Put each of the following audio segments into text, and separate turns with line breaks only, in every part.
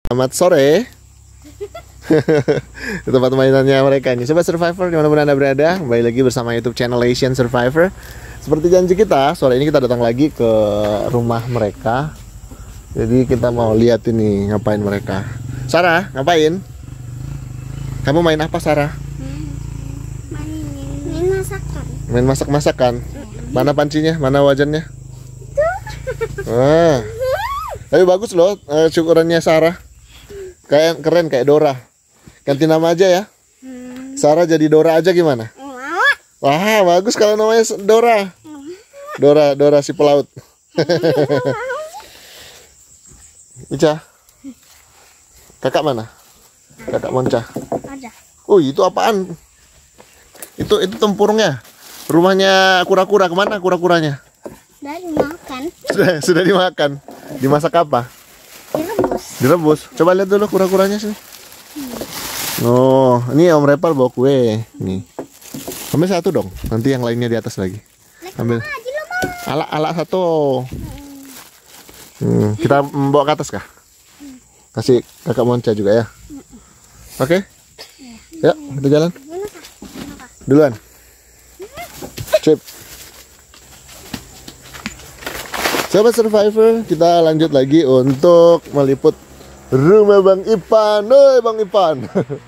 Selamat sore. Di tempat mainannya mereka nih. Sobat Survivor dimanapun Anda berada, kembali lagi bersama YouTube channel Asian Survivor. Seperti janji kita, sore ini kita datang lagi ke rumah mereka. Jadi kita mau lihat ini ngapain mereka. Sarah, ngapain? Kamu main apa, Sarah?
Main masakan.
Main masak-masakan. Mana pancinya? Mana wajannya? Wah. Tapi bagus loh syukurannya Sarah. Kayak keren kayak Dora. Ganti nama aja ya. Sarah jadi Dora aja gimana? Wah, bagus kalau namanya Dora. Dora si pelaut. Ica. Kakak mana? Kakak Monca.
Ada.
Oh, itu apaan? Itu tempurungnya. Rumahnya kura-kura, kemana kura-kuranya?
Dari makan.
Sudah dimakan. Dimasak apa?
Direbus.
Direbus. Coba lihat dulu kura-kuranya sih. Oh, ini Om Repal bawa kue. Nih. Ambil satu dong. Nanti yang lainnya di atas lagi. Ambil. Ala satu. Kita bawa ke atas kah? Kasih kakak Monca juga ya. Oke. Yuk, kita jalan. Duluan. Sip. Sobat Survivor, kita lanjut lagi untuk meliput rumah Bang Ipan. Oi, Bang Ipan.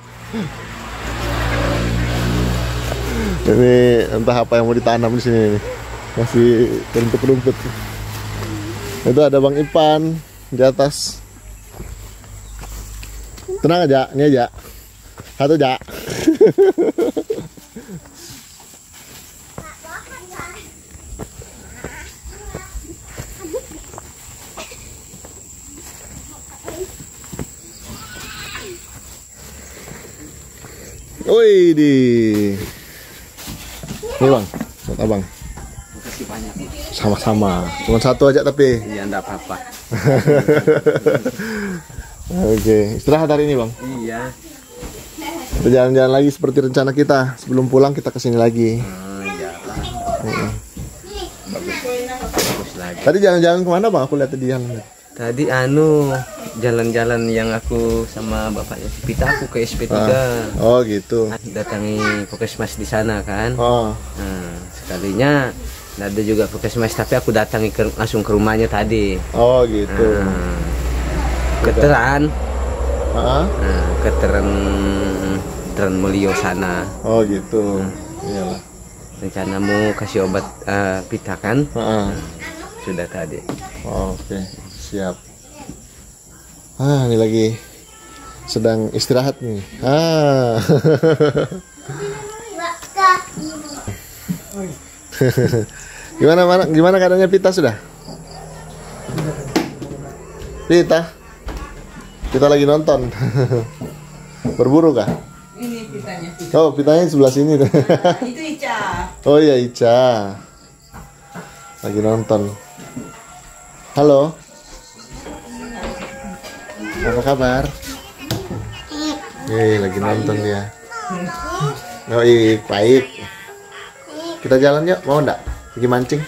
Ini entah apa yang mau ditanam di sini nih. Masih rumput-rumput. Itu ada Bang Ipan di atas. Tenang aja, ini aja. Satu aja. Woi di. Ini Bang, buat Abang.
Makasih banyak.
Sama-sama. Cuma satu aja tapi.
Iya, enggak apa-apa.
Oke, istirahat hari ini Bang.
Iya.
Kita jalan-jalan lagi seperti rencana kita. Sebelum pulang kita kesini lagi.
Iyalah. Bagus lagi.
Tadi jalan-jalan kemana Bang? Aku lihat tadi jalan.
Tadi jalan-jalan yang aku sama bapaknya Pita, aku ke SP3.
Oh gitu.
Datangi Puskesmas di sana kan.
Oh.
Nah, sekalinya ada juga Puskesmas, tapi aku datangi langsung ke rumahnya tadi.
Oh gitu.
Keteran.
Heeh.
Nah, keteran Mulyo sana.
Oh gitu. Iyalah.
Rencana mau kasih obat Pita kan.
Heeh.
Sudah tadi.
Oh, oke. Siap. Ah, ini lagi sedang istirahat nih. Ah. Gimana keadaannya Pita sudah? Pita lagi nonton. Berburu kah?
Ini pitanya.
Oh, pitanya sebelah sini.
Itu Ica.
Oh iya, Ica. Lagi nonton. Halo. Apa kabar? Lagi nonton dia. Oh iya, baik. Kita jalan yuk, mau enggak? Pergi mancing.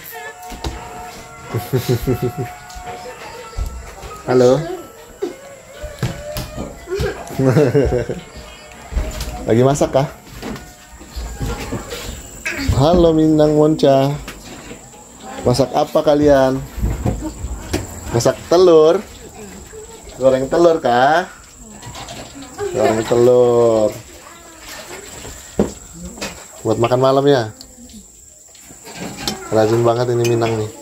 Halo. Lagi masak kah? Halo Minang Monca. Masak apa kalian? Masak telur. Goreng telur kah? Goreng telur. Buat makan malam ya. Rajin banget ini Minang nih.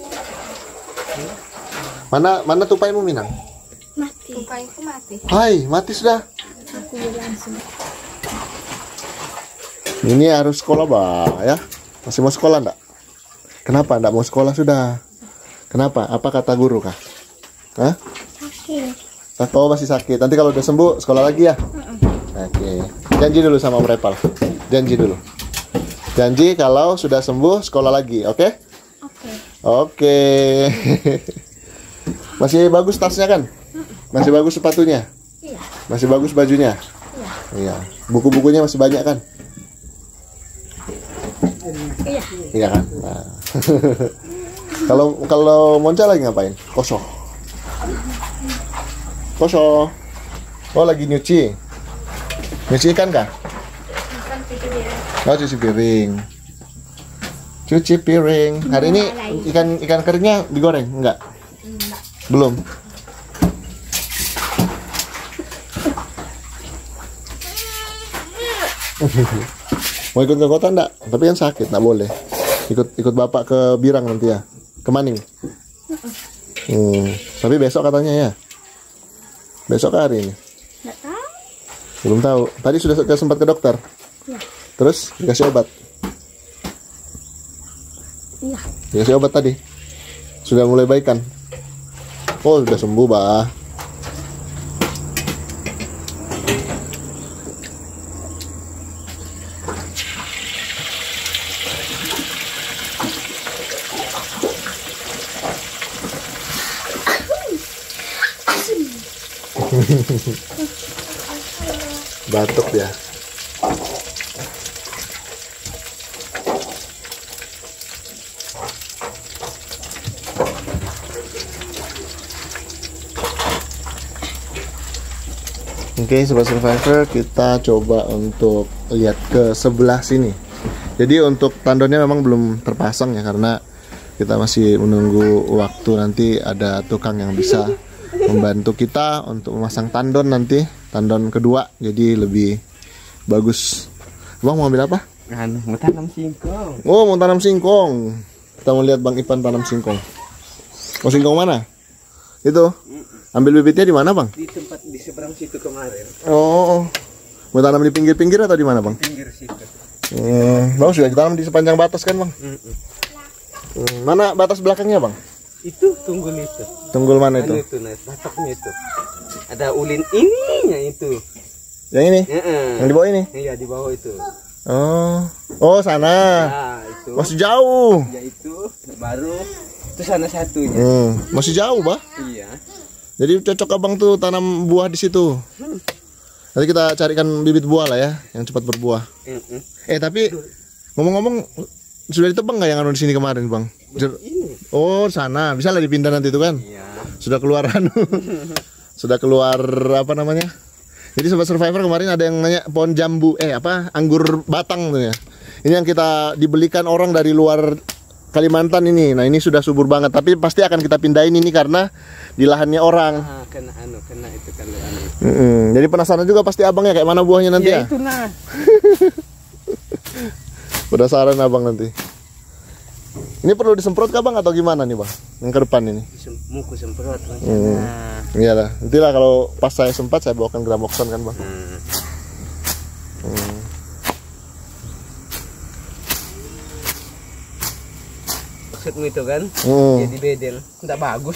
Mana tupaimu Minang?
Mati.
Tupaiku mati.
Hai, mati sudah.
Aku langsung.
Ini harus sekolah ya. Masih mau sekolah enggak? Kenapa enggak mau sekolah sudah? Kenapa? Apa kata guru kah? Hah?
Sakit.
Oh, masih sakit. Nanti kalau udah sembuh sekolah lagi ya? Oke. Janji dulu sama Om Repal. Janji dulu. Janji kalau sudah sembuh sekolah lagi, oke? Oke. Masih bagus tasnya kan? Masih bagus sepatunya?
Iya.
Masih bagus bajunya? Iya. Buku-bukunya masih banyak kan?
Iya.
Iya kan? Nah. Kalau Monca lagi ngapain? Kosong. Oh, lagi nyuci. Nyuci ikan kah? Oh, cuci piring. Cuci piring. Hari ini ikan keringnya digoreng? Enggak. Belum. Mau ikut ke kota enggak? Tapi kan sakit, enggak boleh. Ikut bapak ke Birang nanti ya. Ke Maning. Tapi besok katanya ya. Besok hari ini.
Nggak tahu.
Belum tahu. Tadi sudah sempat ke dokter.
Ya.
Terus dikasih obat.
Iya.
Dikasih obat tadi. Sudah mulai baikan. Oh, sudah sembuh, Bah. Batuk ya. Oke, Sobat Survivor, kita coba untuk lihat ke sebelah sini. Jadi untuk tandonnya memang belum terpasang ya, karena kita masih menunggu waktu nanti ada tukang yang bisa membantu kita untuk memasang tandon nanti, tandon kedua, jadi lebih bagus. Bang mau ambil apa?
Mau tanam singkong.
Oh, mau tanam singkong. Kita mau lihat Bang Ipan tanam singkong. Oh, singkong mana? Itu. Ambil bibitnya di mana, Bang?
Di tempat di seberang situ kemarin.
Oh. Mau tanam di pinggir-pinggir atau di mana, Bang?
Pinggir situ.
Bagus, sudah ditanam di sepanjang batas kan, Bang? Mana batas belakangnya, Bang?
Itu tunggul itu.
Tunggul mana itu?
Itu batoknya itu. Ada ulin ininya itu.
Yang ini? Yang di bawah ini?
Iya, di bawah itu.
Oh, sana.
Nah, itu.
Masih jauh.
Ya itu baru itu sana satunya.
Masih jauh, Bah.
Iya.
Jadi cocok Abang tuh tanam buah di situ. Nanti kita carikan bibit buah lah ya, yang cepat berbuah. Tapi ngomong-ngomong, sudah ditebang nggak yang anu di sini kemarin, Bang?
Ini.
Oh, sana. Bisa lah dipindah nanti itu kan?
Iya.
Sudah keluar anu. Sudah keluar apa namanya? Jadi Sobat Survivor kemarin ada yang nanya pohon jambu, anggur batang tuh ya. Ini yang kita dibelikan orang dari luar Kalimantan ini. Nah, ini sudah subur banget, tapi pasti akan kita pindahin ini karena di lahannya orang.
Kena itu kalau anu.
Jadi penasaran juga pasti Abang ya kayak mana buahnya nanti ya?
Itu nah.
Penasaran Abang nanti. Ini perlu disemprot kah, Bang, atau gimana nih, Bang? Yang ke depan ini?
Muku semprot.
Iyalah, nantilah kalau pas saya sempat saya bawakan Gramoxone kan, Bang.
Maksudmu itu kan? Jadi bedel, tidak bagus.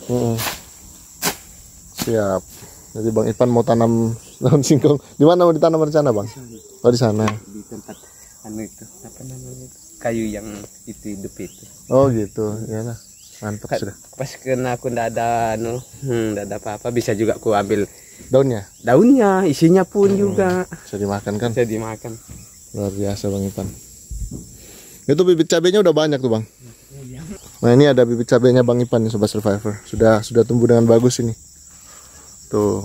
Siap. Jadi Bang Ipan mau tanam daun singkong. Di mana mau ditanam rencana, Bang? Oh, di sana.
Di tempat anu itu, apa namanya itu? Kayu yang itu hidup itu.
Oh, gitu. Iyalah. Mantap sudah.
Pas kena aku ndak ada anu, ndak ada apa-apa, bisa juga aku ambil
daunnya.
Daunnya, isinya pun juga
Bisa dimakan kan?
bisa dimakan.
Luar biasa Bang Ipan. Itu bibit cabenya udah banyak tuh, Bang. Nah, ini ada bibit cabenya Bang Ipan nih, Sobat Survivor. Sudah tumbuh dengan bagus ini. Tuh.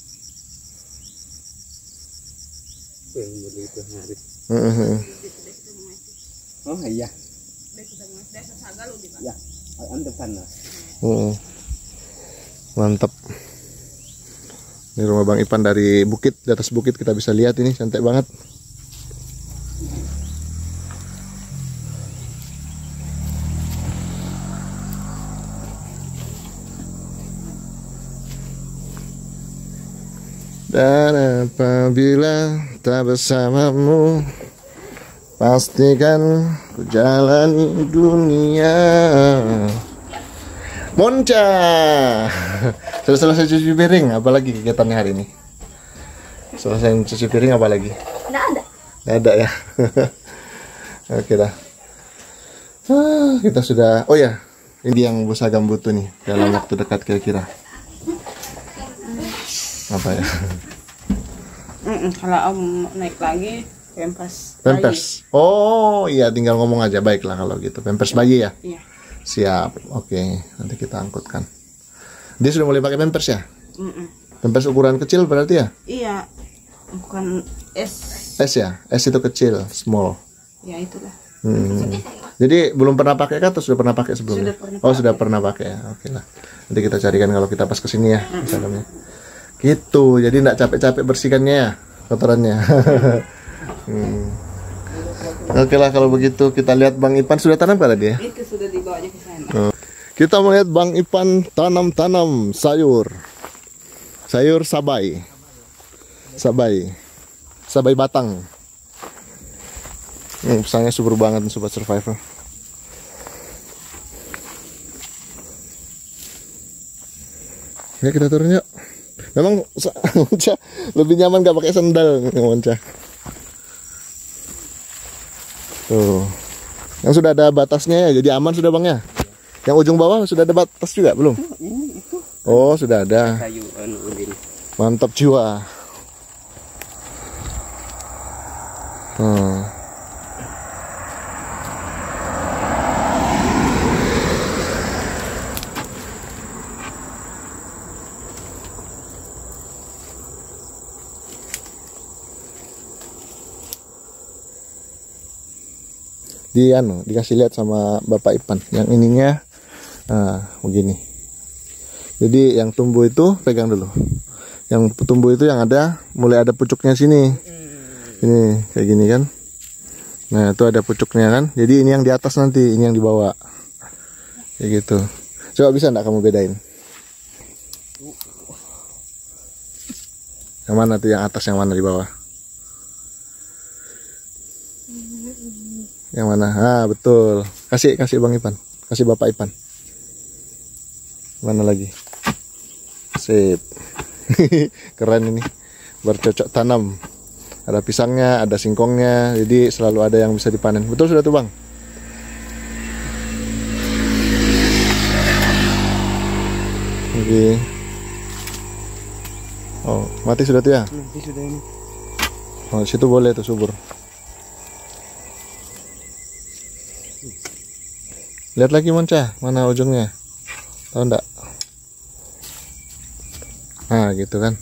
Oh iya. Ya, untuk sana.
Mantap. Ini rumah Bang Ipan dari bukit, di atas bukit kita bisa lihat ini, cantik banget. Dan apabila tak bersamamu, pastikan ku jalani dunia. Monca. Sudah selesai cuci piring, apalagi kegiatannya hari ini? Selesai cuci piring, apa lagi?
Nggak ada.
Nggak ada ya. Oke dah. Kita sudah. Oh ya, ini yang Bu Sagam butuh nih dalam waktu dekat kira-kira. Apa ya?
Kalau Om naik lagi Pampers.
Pampers. Oh iya, tinggal ngomong aja. Baiklah kalau gitu. Pampers bayi ya?
Iya.
Siap. Oke, nanti kita angkutkan. Dia sudah mulai pakai Pampers ya? Pampers ukuran kecil berarti ya?
Iya, bukan S.
S ya? S itu kecil, small.
Ya itulah.
Jadi belum pernah pakai kah atau sudah pernah pakai sebelumnya?
Sudah pernah
Oh, sudah pernah pakai ya. Oke lah. Nanti kita carikan kalau kita pas kesini ya, misalnya. Gitu. Jadi enggak capek-capek bersihkannya ya, kotorannya. Oke lah kalau begitu kita lihat Bang Ipan sudah tanam kah tadi ya?
Itu sudah dibawanya ke sana.
Kita melihat Bang Ipan tanam sayur. Sayur sabai. Sabai batang. Pisangnya subur banget Sobat Survivor. Ya kita turun yuk. Memang Monca lebih nyaman gak pakai sandal Monca. Tuh. Yang sudah ada batasnya ya, jadi aman sudah Bang ya. Yang ujung bawah sudah ada batas juga belum?
Ini itu
Oh sudah ada.
kayu ulin.
Mantap jiwa. Dikasih lihat sama Bapak Ipan yang ininya begini. Jadi yang tumbuh itu pegang dulu. Yang tumbuh itu yang ada mulai ada pucuknya sini. Ini kayak gini kan. Nah, itu ada pucuknya kan. Jadi ini yang di atas nanti, ini yang di bawah. Kayak gitu. Coba bisa enggak kamu bedain? Yang mana tuh yang atas, yang mana di bawah? Yang mana? Ah, betul. Kasih Bang Ipan. Kasih Bapak Ipan. Mana lagi? Sip. Keren ini. Bercocok tanam. Ada pisangnya, ada singkongnya. Jadi selalu ada yang bisa dipanen. Betul sudah tuh Bang? Oke. Oh, mati sudah tuh ya?
Nanti sudah ini.
Oh, situ boleh tuh subur. Lihat lagi Monca, mana ujungnya? Tahu enggak? Nah, gitu kan.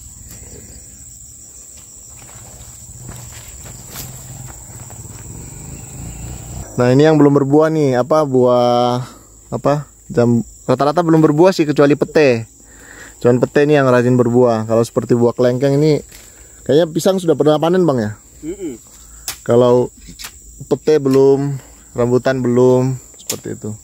Nah, ini yang belum berbuah nih, buah rata-rata belum berbuah sih kecuali pete. Cuman pete nih yang rajin berbuah. Kalau seperti buah kelengkeng ini kayaknya pisang sudah pernah panen Bang ya? Kalau pete belum, rambutan belum, seperti itu.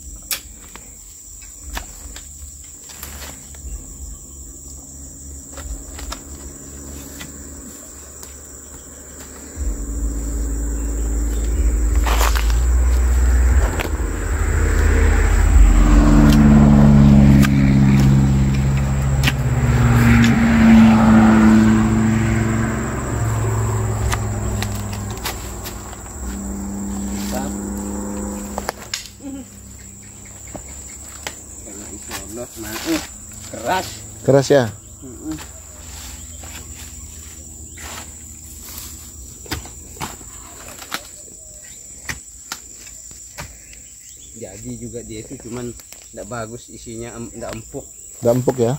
Keras.
Keras ya?
Jadi juga dia itu cuman tidak bagus isinya, tidak empuk.
Udah empuk ya?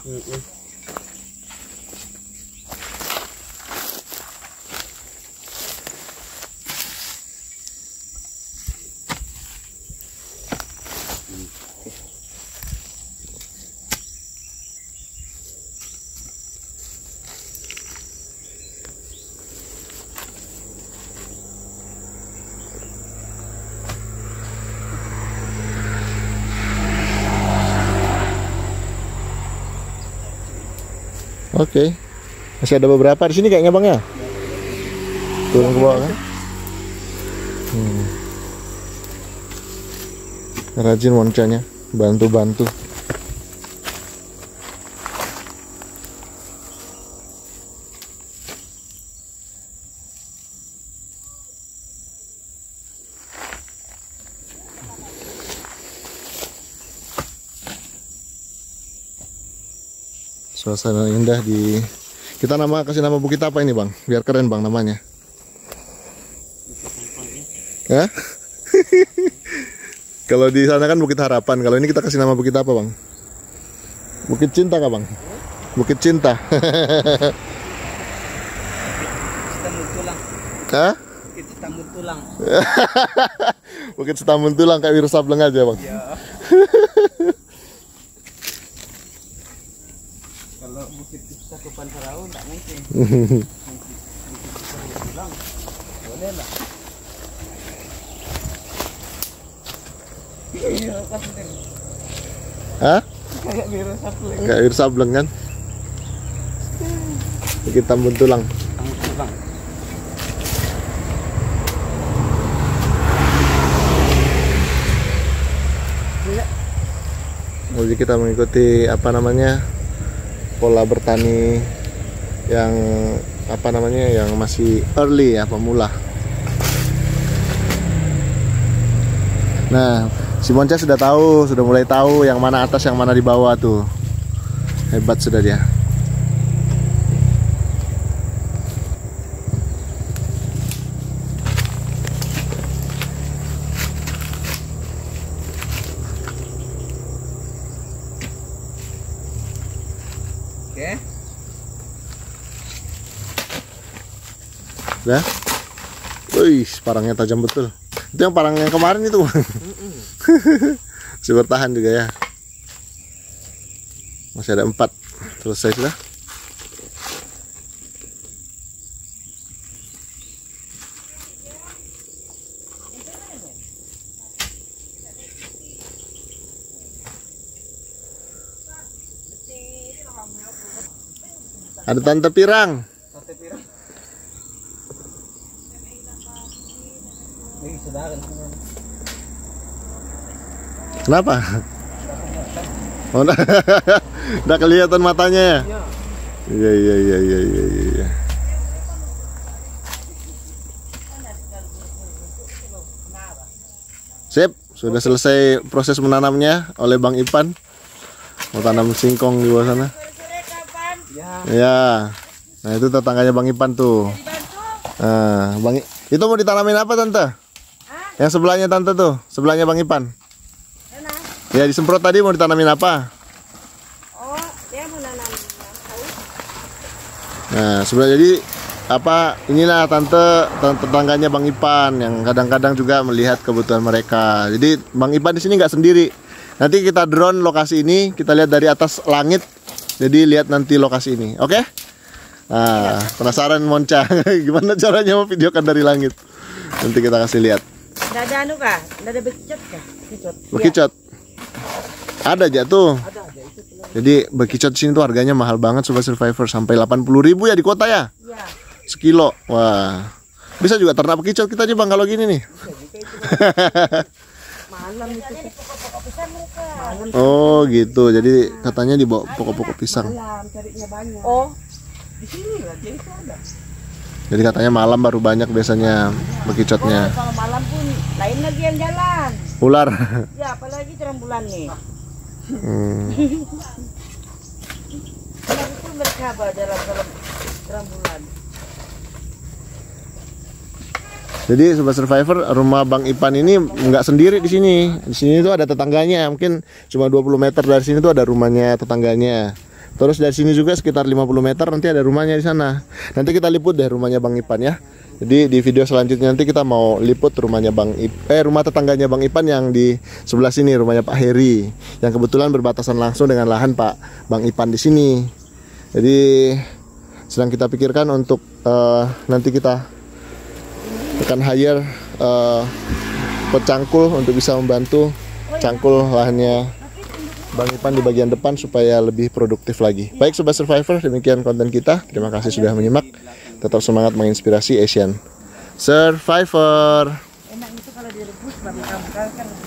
Oke. Masih ada beberapa di sini kayaknya Bang ya? Turun ke bawah kan? Rajin Moncanya, bantu-bantu. Suasana indah di kita kasih nama bukit apa ini Bang? Biar keren Bang namanya. Ya? Kalau di sana kan Bukit Harapan. Kalau ini kita kasih nama bukit apa Bang? Bukit Cinta kah Bang? Bukit Cinta.
Setambun tulang.
Hah?
Bukit Setambun tulang.
Bukit Setambun Tulang kayak Wiro Sableng aja, Bang.
Ya. Kalau Bukit Cakupan Sarau enggak mungkin. Tulang. Boleh lah. Iya, kan.
Hah?
Kayak Wiro Sableng.
Kayak Wiro Sableng kan? Bukit Tambun Tulang.
Setambun tulang.
Jadi kita mengikuti apa namanya pola bertani yang apa namanya yang masih early ya, pemula. Nah, si Monca sudah tahu, sudah mulai tahu yang mana atas yang mana di bawah tuh. Hebat sudah dia.
Oke.
Udah? Wih, parangnya tajam betul. Itu yang parang yang kemarin itu. Masih bertahan juga ya. Masih ada 4. Selesai sudah. Ada Tante Pirang.
Sate pirang. Ini saudara.
Kenapa? Oh, udah kelihatan matanya ya? Iya, iya, iya, iya, iya, iya. Sip, sudah selesai proses menanamnya oleh Bang Ipan. Mau tanam singkong di bawah sana. Ya. Nah, itu tetangganya Bang Ipan tuh. Nah, itu mau ditanamin apa, Tante? Yang sebelahnya Tante tuh, sebelahnya Bang Ipan. Ya, disemprot tadi mau ditanamin apa?
Oh, dia mau nanam saus.
Nah, sebenarnya jadi apa? Inilah tetangganya Bang Ipan yang kadang-kadang juga melihat kebutuhan mereka. Jadi Bang Ipan di sini nggak sendiri. Nanti kita drone lokasi ini, kita lihat dari atas langit. Jadi lihat nanti lokasi ini, oke? Nah, penasaran Monca, gimana caranya mau videokan dari langit? Nanti kita kasih lihat.
Nggak ada anu kah? Nggak ada bekicot kah?
Bekicot. Ada aja tuh. Jadi bekicot di sini tuh harganya mahal banget Sobat Survivor, sampai 80.000 ya di kota ya.
Iya.
Sekilo. Wah. Bisa juga ternak bekicot kita aja Bang kalau gini nih.
Malam itu pokok-pokok pisang mereka.
Oh, gitu. Jadi katanya dibawa pokok-pokok pisang.
Malam carinya banyak. Oh,
Di sini lah dia itu ada.
Jadi katanya malam baru banyak biasanya bekicotnya.
kalau malam pun lain lagi yang jalan.
Ular.
Ya, apalagi terang bulan nih. Kenapa pun mereka dalam terang bulan.
Jadi Sobat Survivor, rumah Bang Ipan ini nggak sendiri di sini. Di sini tuh ada tetangganya. Mungkin cuma 20 meter dari sini tuh ada rumahnya tetangganya. Terus dari sini juga sekitar 50 meter nanti ada rumahnya di sana. Nanti kita liput deh rumahnya Bang Ipan ya. Jadi di video selanjutnya nanti kita mau liput rumahnya rumah tetangganya Bang Ipan yang di sebelah sini, rumahnya Pak Heri, yang kebetulan berbatasan langsung dengan lahan Pak Bang Ipan di sini. Jadi sedang kita pikirkan untuk nanti kita akan hire pecangkul untuk bisa membantu cangkul lahannya Bang Ipan di bagian depan supaya lebih produktif lagi. Baik Sobat Survivor, demikian konten kita. Terima kasih sudah menyimak. Tetap semangat menginspirasi Asian Survivor.
Enak itu kalau direbus baru kamu kan